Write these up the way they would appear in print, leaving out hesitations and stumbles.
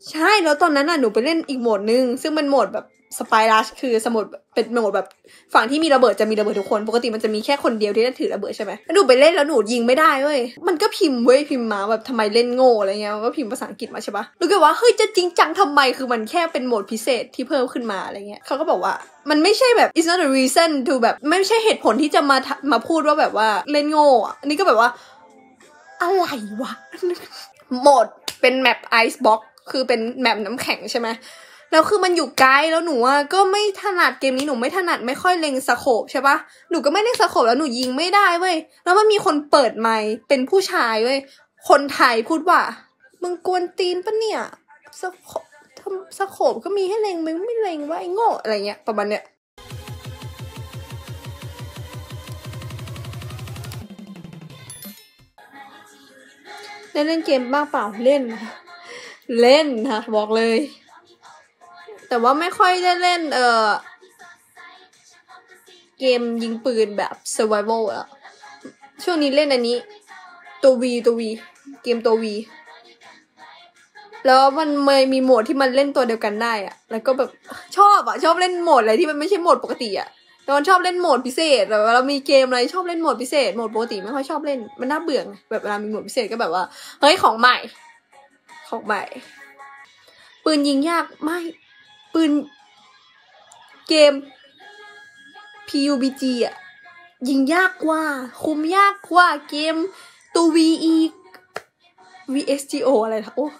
ใช่แล้วตอนนั้นน่ะหนูไปเล่นอีกโหมดนึงซึ่งเป็นโหมดแบบสปายรัชคือสมุดเป็นโหมดแบบฝั่งที่มีระเบิดจะมีระเบิดทุกคนปกติมันจะมีแค่คนเดียวที่ได้ถือระเบิดใช่ไหมแล้วหนูไปเล่นแล้วหนูยิงไม่ได้เว้ยมันก็พิมพ์มาแบบทำไมเล่นโง่อะไรเงี้ยมันก็พิมพ์ภาษาอังกฤษมาใช่ปะหนูก็ว่าเฮ้ยจะจริงจังทำไมคือมันแค่เป็นโหมดพิเศษที่เพิ่มขึ้นมาอะไรเงี้ยเขาก็บอกว่ามันไม่ใช่แบบ it's not a reason to แบบไม่ใช่เหตุผลที่จะมาพูดว่าแบบว่าเล่นโง่อ่ะอันนี้ก็แบบว่าอะไรวะโหมดเป็นแมปไอซ์บ็อกคือเป็นแมปน้ำแข็งใช่ไหมแล้วคือมันอยู่ไกลแล้วหนูอ่ะก็ไม่ถนัดเกมนี้หนูไม่ถนัดไม่ค่อยเล็งสโคปใช่ปะหนูก็ไม่เล็งสโคปแล้วหนูยิงไม่ได้เว้ยแล้วมันมีคนเปิดไมค์เป็นผู้ชายเว้ยคนไทยพูดว่ามึงกวนตีนปะเนี่ยสโคปก็มีให้เล็งมึงไม่เล็งว่าไอ้โง่อะไรเงี้ยประมาณเนี้ยได้เล่นเกมบ้างเปล่าเล่นค่ะบอกเลยแต่ว่าไม่ค่อยได้เล่นเกมยิงปืนแบบ survival อะช่วงนี้เล่นอันนี้ตัววีเกมตัววีแล้วมันมีโหมดที่มันเล่นตัวเดียวกันได้อะแล้วก็แบบชอบเล่นโหมดอะไรที่มันไม่ใช่โหมดปกติอะแต่มันชอบเล่นโหมดพิเศษแบบเรามีเกมอะไรชอบเล่นโหมดพิเศษโหมดปกติไม่ค่อยชอบเล่นมันน่าเบื่อแบบเวลามีโหมดพิเศษก็แบบว่าเฮ้ยของใหม่ปืนยิงยากไม่ปืนเกม PUBG อ่ะยิงยากกว่าคุมยากกว่าเกมตัว VSGO อะไรนะโอ้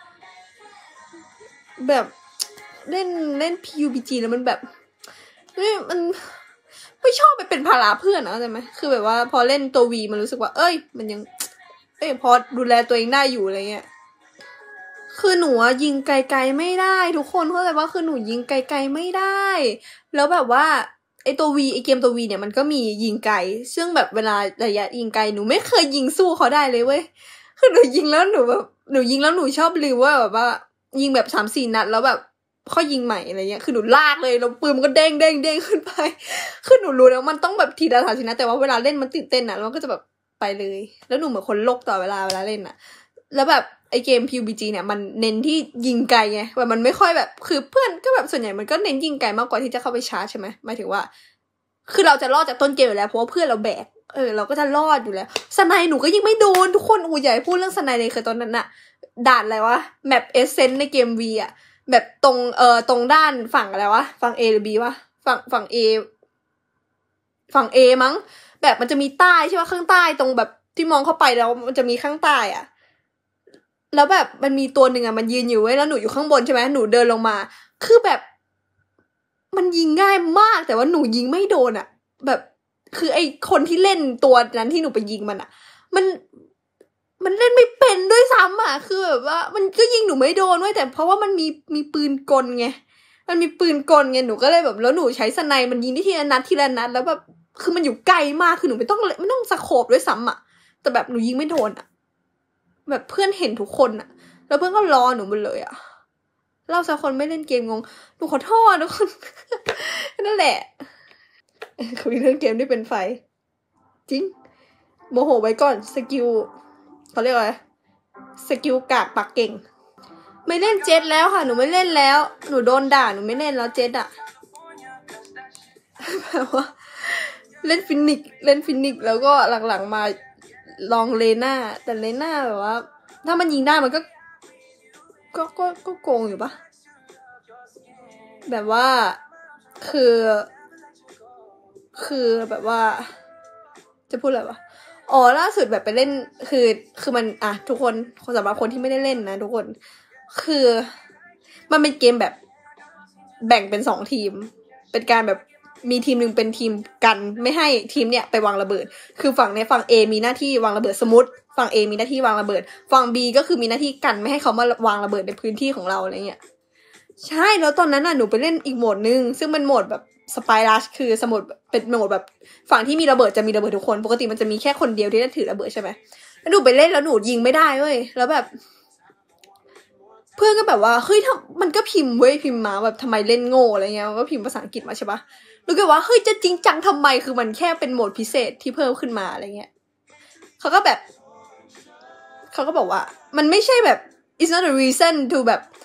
แบบเล่น PUBG แล้วมันแบบมันไม่ชอบไปเป็นภาระเพื่อนนะใช่ไหมคือแบบว่าพอเล่นตัว V มันรู้สึกว่ามันยังพอดูแลตัวเองได้อยู่อะไรเงี้ยคือหนูยิงไกลๆไม่ได้ทุกคนเข้าใจว่าคือหนูยิงไกลๆไม่ได้แล้วแบบว่าไอเกมตัว V เนี่ยมันก็มียิงไกลซึ่งแบบเวลาระยะยิงไกลหนูไม่เคยยิงสู้เขาได้เลยเว้ยคือหนูยิงแล้วหนูชอบลืมว่าแบบว่ายิงแบบ 3-4 นัดแล้วแบบค่อยยิงใหม่อะไรเงี้ยคือหนูลากเลยแล้วปืนมันก็เด้งขึ้นไปคือหนูรู้แล้วมันต้องแบบทีละถานะแต่ว่าเวลาเล่นมันตื่นเต้นอะแล้วมันก็จะแบบไปเลยแล้วหนูเหมือนคนโลกต่อเวลาเล่นอะแล้วแบบไอเกม PUBG เนี่ยมันเน้นที่ยิงไกลไงแบบมันไม่ค่อยแบบคือเพื่อนก็แบบส่วนใหญ่มันก็เน้นยิงไกลมากกว่าที่จะเข้าไปชาร์จใช่ไหมหมายถึงว่าคือเราจะรอดจากต้นเกมอยู่แล้วเพราะว่าเพื่อนเราแบกเราก็จะรอดอยู่แล้วสไนหนูก็ยิงไม่โดนทุกคนใหญ่พูดเรื่องสไนเลยคือตอนนั้นน่ะด่านอะไรวะแมปเอเซนในเกม V อ่ะแบบตรงด้านฝั่งอะไรวะฝั่ง A หรือ B วะฝั่ง A มั้งแบบมันจะมีใต้ใช่ป่ะข้างใต้ตรงแบบที่มองเข้าไปแล้วมันจะมีข้างใต้อ่ะแล้วแบบมันมีตัวหนึ่งอ่ะมันยืนอยู่ไว้แล้วหนูอยู่ข้างบนใช่ไหมหนูเดินลงมาคือแบบมันยิงง่ายมากแต่ว่าหนูยิงไม่โดนอ่ะแบบคือไอคนที่เล่นตัวนั้นที่หนูไปยิงมันอ่ะมันเล่นไม่เป็นด้วยซ้ำอ่ะคือแบบว่ามันก็ยิงหนูไม่โดนด้วยแต่เพราะว่ามันมีปืนกลไงมันมีปืนกลไงหนูก็เลยแบบแล้วหนูใช้สไนมันยิงได้ทีละนัดแล้วแบบคือมันอยู่ไกลมากคือหนูไม่ต้องสโคปด้วยซ้ำอ่ะแต่แบบหนูยิงไม่โดนอ่ะแบบเพื่อนเห็นทุกคนอ่ะแล้วเพื่อนก็รอหนูหมดเลยอ่ะเราสักคนไม่เล่นเกมงงหนูขอโทษทุกคนนั่นแหละคุยเรื่องเกมที่เป็นไฟจริงโมโหไว้ก่อนสกิลเขาเรียกอะไรสกิลกากปากเก่งไม่เล่นเจ็ตแล้วค่ะหนูไม่เล่นแล้วหนูโดนด่าหนูไม่เล่นแล้วเจ็ตอะแบบว่าเล่นฟินิกแล้วก็หลังๆมาลองเลน่าแต่เลน่าแบบว่าถ้ามันยิงได้มันก็โกงอยู่ปะแบบว่าคือแบบว่าจะพูดอะไรวะอ๋อล่าสุดแบบไปเล่นคือมันทุกคนสำหรับคนที่ไม่ได้เล่นนะทุกคนคือมันเป็นเกมแบบแบ่งเป็น2ทีมเป็นการแบบมีทีมนึงเป็นทีมกันไม่ให้ทีมเนี่ยไปวางระเบิดคือฝั่งA มีหน้าที่วางระเบิดสมมุติฝั่ง A มีหน้าที่วางระเบิดฝั่ง B ก็คือมีหน้าที่กันไม่ให้เขามาวางระเบิดในพื้นที่ของเราอะไรเงี้ยใช่แล้วตอนนั้นน่ะหนูไปเล่นอีกโหมดนึงซึ่งเป็นโหมดแบบสปายรัชคือสมุดเป็นโหมดแบบฝั่งที่มีระเบิดจะมีระเบิดทุกคนปกติมันจะมีแค่คนเดียวที่ได้ถือระเบิดใช่ไหมแล้วหนูไปเล่นแล้วหนูยิงไม่ได้เว้ยแล้วแบบเพื่อนก็แบบว่าเฮ้ยมันก็พิมพ์มาแบบทำไมเล่นโง่อะไรเงี้ยมันก็พิมพ์ภาษาอังกฤษมาใช่ปะหนูก็ว่าเฮ้ยจะจริงจังทำไมคือมันแค่เป็นโหมดพิเศษที่เพิ่มขึ้นมาอะไรเงี้ยเขาก็บอกว่ามันไม่ใช่แบบ it's not a reason to แบบ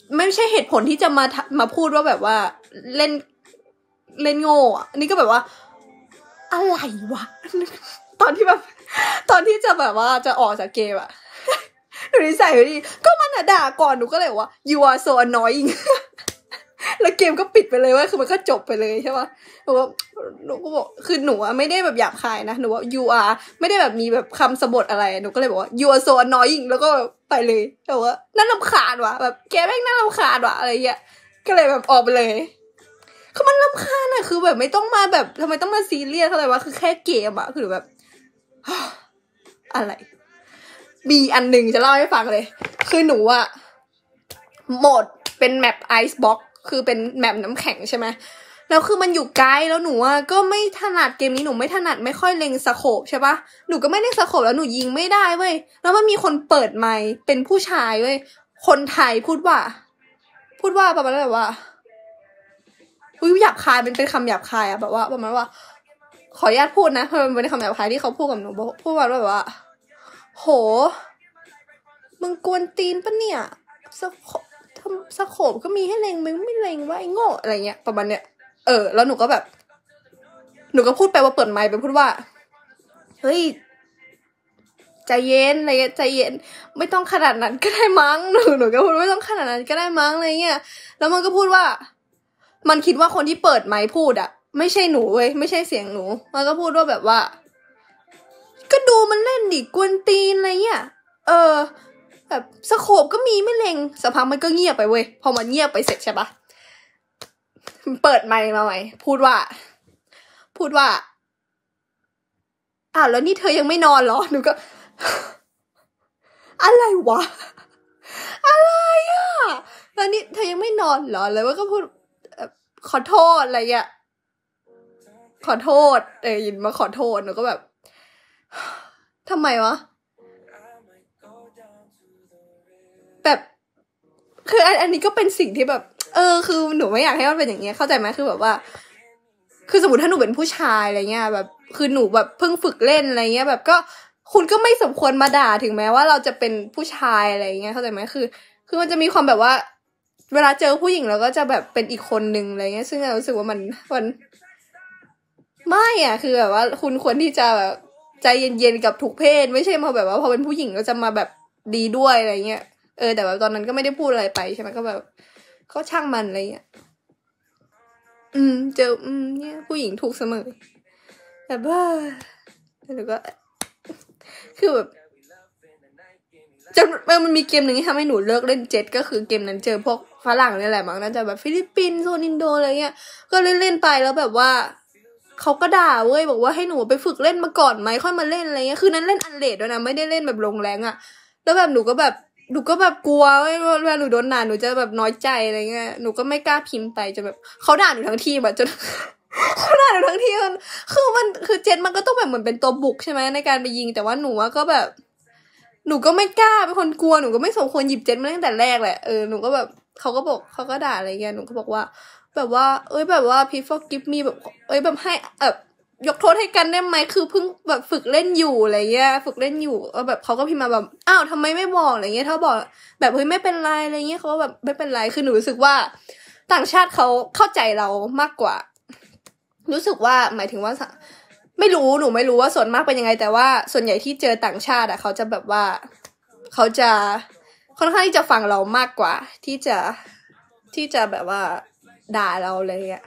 ไม่ใช่เหตุผลที่จะมาพูดว่าแบบว่าเล่นโง่อ่ะนี่ก็แบบว่าอะไรวะ ตอนที่จะแบบว่าจะออกจากเกมอ่ะ หนูนิสัยไม่ดีก็มันด่าก่อนหนูก็เลยว่า you are so annoying แล้วเกมก็ปิดไปเลยว่าคือมันก็จบไปเลยใช่ปะหนูก็บอกคือหนูไม่ได้แบบหยาบคายนะหนูว่า you are ไม่ได้แบบมีแบบคำสะบทอะไรหนูก็เลยบอกว่า you are so annoying แล้วก็ไปเลยแต่ว่าน่ารำคาญว่ะแบบแกแม่งน่ารำคาญว่ะอะไรเงี้ยก็เลยแบบออกไปเลยคือมันรำคาญอะคือแบบไม่ต้องมาแบบทำไมต้องมาซีเรียสอะไรวะคือแค่เกมอะคือแบบ อะไรมีอันหนึ่งจะเล่าให้ฟังเลยคือหนูอะโหมดเป็นแมปไอซ์บ็อกคือเป็นแมปน้ำแข็งใช่ไหมแล้วคือมันอยู่ไกลแล้วหนูอะก็ไม่ถนัดเกมนี้หนูไม่ถนัดไม่ค่อยเล็งสโคปใช่ปะหนูก็ไม่เล็งสโคปแล้วหนูยิงไม่ได้เว้ยแล้วมันมีคนเปิดไมค์เป็นผู้ชายเว้ยคนไทยพูดว่าประมาณแบบว่าหยาบคายเป็นคำหยาบคายอะแบบว่าประมาณว่าขออนุญาตพูดนะเพราะมันเป็นคำหยาบคายที่เขาพูดกับหนูพูดว่าแบบว่าโหมึงกวนตีนปะเนี่ยสโคปก็มีให้เล็งมึงไม่เล็งว่าไอ้โง่อะไรเงี้ยประมาณเนี้ยแล้วหนูก็แบบหนูก็พูดไปว่าเปิดไมค์ไปพูดว่าเฮ้ยใจเย็นอะไรเงี้ยใจเย็นไม่ต้องขนาดนั้นก็ได้มั้งหนูก็พูดไม่ต้องขนาดนั้นก็ได้มั้งอะไรเงี้ยแล้วมันก็พูดว่ามันคิดว่าคนที่เปิดไมค์พูดอะไม่ใช่หนูเว้ยไม่ใช่เสียงหนูมันก็พูดว่าแบบว่าก็ดูมันเล่นดิกวนตีนอะไรเงี้ยแบบสโคปก็มีไม่เล็งสักพักมันก็เงียบไปเว้ยพอมันเงียบไปเสร็จใช่ปะเปิดไมค์มาใหม่พูดว่าอ้าวแล้วนี่เธอยังไม่นอนเหรอหนูก็ อะไรวะอะไรอ่ะแล้วนี่เธอยังไม่นอนเหรอแล้วก็พูดขอโทษอะไรอ่ะขอโทษยินมาขอโทษหนูก็แบบทำไมวะแบบคืออันนี้ก็เป็นสิ่งที่แบบคือหนูไม่อยากให้มันเป็นอย่างเงี้ยเข้าใจไหมคือแบบว่าคือสมมติถ้าหนูเป็นผู้ชายอะไรเงี้ยแบบคือหนูแบบเพิ่งฝึกเล่นอะไรเงี้ยแบบก็คุณก็ไม่สมควรมาด่าถึงแม้ว่าเราจะเป็นผู้ชายอะไรเงี้ยเข้าใจไหมคือมันจะมีความแบบว่าเวลาเจอผู้หญิงเราก็จะแบบเป็นอีกคนนึงอะไรเงี้ยซึ่งเรารู้สึกว่ามันไม่อ่ะคือแบบว่าคุณควรที่จะแบบใจเย็นๆกับทุกเพศไม่ใช่มาแบบว่าพอเป็นผู้หญิงก็จะมาแบบดีด้วยอะไรเงี้ยแต่แบบตอนนั้นก็ไม่ได้พูดอะไรไปใช่ไหมก็แบบก็ช่างมันอะไรเงี้ยเจอเนี่ยผู้หญิงถูกเสมอแต่บ้าแล้วก็คือแบบมันมีเกมหนึ่งที่ทำให้หนูเลิกเล่นเจ็ตก็คือเกมนั้นเจอพวกฝรั่งนี่แหละมั้งน่าจะแบบฟิลิปปินส์โซนอินโดอะไรเงี้ยก็เล่นไปแล้วแบบว่าเขาก็ด่าเว้ยบอกว่าให้หนูไปฝึกเล่นมาก่อนไหมค่อยมาเล่นอะไรเงี้ยคือนั้นเล่นอันเลดด้วยนะไม่ได้เล่นแบบลงแรงอะแล้วแบบหนูก็แบบกลัวเวลาหนูโดนด่าหนูจะแบบน้อยใจอะไรเงี้ยหนูก็ไม่กล้าพิมพ์ไปจนแบบเขาด่าหนูทั้งทีแบบจน เขาด่าหนูทั้งทีคือเจนมันก็ต้องแบบเหมือนเป็นตัวบุกใช่ไหมในการไปยิงแต่ว่าหนูก็แบบหนูก็ไม่กล้าเป็นคนกลัวหนูก็ไม่สมควรหยิบเจนมาตั้งแต่แรกแหละหนูก็แบบเขาก็ด่าอะไรเงี้ยหนูก็บอกว่าแบบว่าแบบว่า please forgive me แบบแบบให้ยกโทษให้กันได้ไหมคือเพิ่งแบบฝึกเล่นอยู่อะไรเงี้ยฝึกเล่นอยู่แบบเขาก็พิมพ์มาแบบอ้าวทำไมไม่บอกอะไรเงี้ยถ้าบอกแบบเฮ้ยไม่เป็นไรอะไรเงี้ยเขาก็แบบไม่เป็นไรคือหนูรู้สึกว่าต่างชาติเขาเข้าใจเรามากกว่ารู้สึกว่าหมายถึงว่าหนูไม่รู้ว่าส่วนมากเป็นยังไงแต่ว่าส่วนใหญ่ที่เจอต่างชาติเขาจะแบบว่าเขาจะค่อนข้างที่จะฟังเรามากกว่าที่จะแบบว่าด่าเราอะไรเงี้ย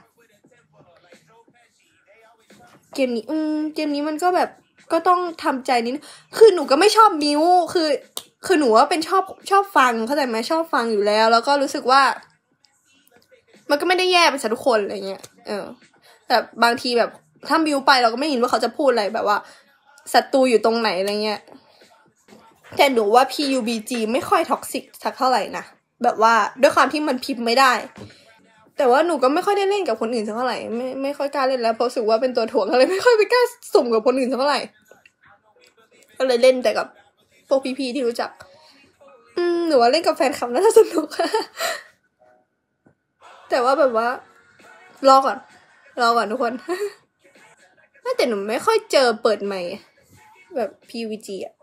เกมนี้มันก็แบบก็ต้องทำใจนิดคือหนูก็ไม่ชอบมิวคือหนูว่าเป็นชอบฟังเข้าใจไหมชอบฟังอยู่แล้วแล้วก็รู้สึกว่ามันก็ไม่ได้แย่ไปซะทุกคนอะไรเงี้ยแบบบางทีแบบถ้าบิวไปเราก็ไม่เห็นว่าเขาจะพูดอะไรแบบว่าศัตรูอยู่ตรงไหนอะไรเงี้ยแต่หนูว่า PUBG ไม่ค่อยท็อกซิกสักเท่าไหร่นะแบบว่าด้วยความที่มันพิมพ์ไม่ได้แต่ว่าหนูก็ไม่ค่อยได้เล่นกับคนอื่นสักเท่าไหร่ไม่ค่อยกล้าเล่นแล้วเพราะรู้สึกว่าเป็นตัวถ่วงก็เลยไม่ค่อยไปกล้าสุ่มกับคนอื่นสักเท่าไหร่ก็เลยเล่นแต่กับพวกพี่ๆที่รู้จักหนูว่าเล่นกับแฟนคลับน่าจะสนุก แต่ว่าแบบว่ารอก่อนทุกคน แต่หนูไม่ค่อยเจอเปิดใหม่แบบ PUBG อ่ะ